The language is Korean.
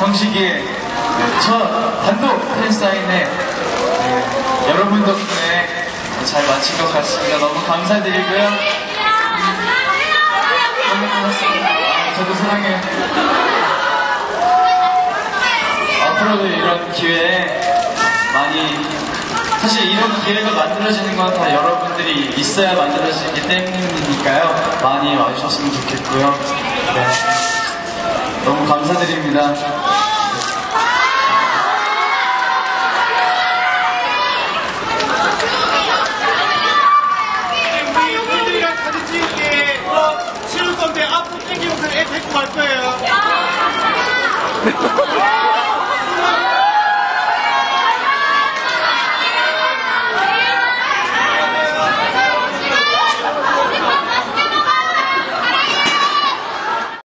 정식의 첫 단독 팬사인회 여러분 덕분에 잘 마친 것 같습니다. 너무 감사드리고요. 너무 고맙습니다. 저도 사랑해요. 앞으로도 이런 기회에 많이, 사실 이런 기회가 만들어지는 건 다 여러분들이 있어야 만들어지기 때문이니까요. 많이 와주셨으면 좋겠고요. 네. 너무 감사드립니다. 여러분들이랑 사진 찍을 때 치울 건데 앞으로 땡기면서 애 데리고 갈 거예요.